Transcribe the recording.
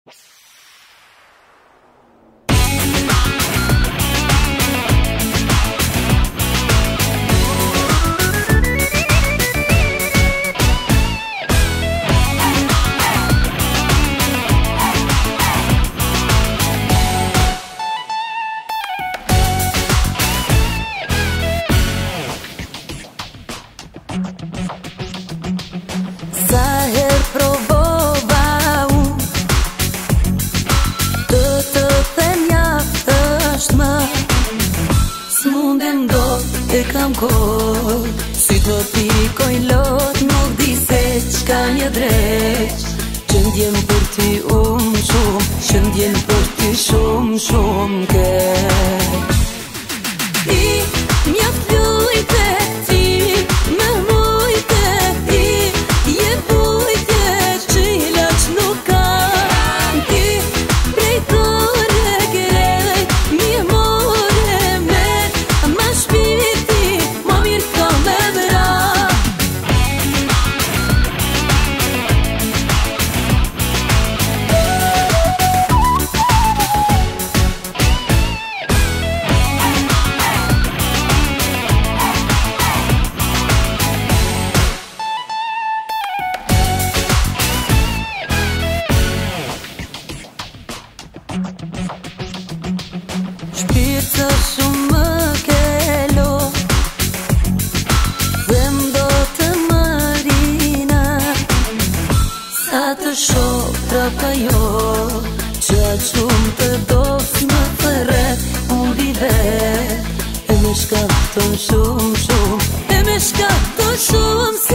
Kam kohë, si të pikoj lot, nuk di se qka një dreq. Që ndjen për ti shumë, që ndjen për ti shumë keq. Ti mjaft lujte, ti me mujte, ti je vujte, që i laq nuk ka. Ti prej kore grejt, mi more me, ma shpirti Shpirtë shumë më kelo, dhe mdo të marina, sa të shok trapa jo, që shumë të dofë më thëre, Humbi vet, e me shkafton shumë, e me shkafton shumë.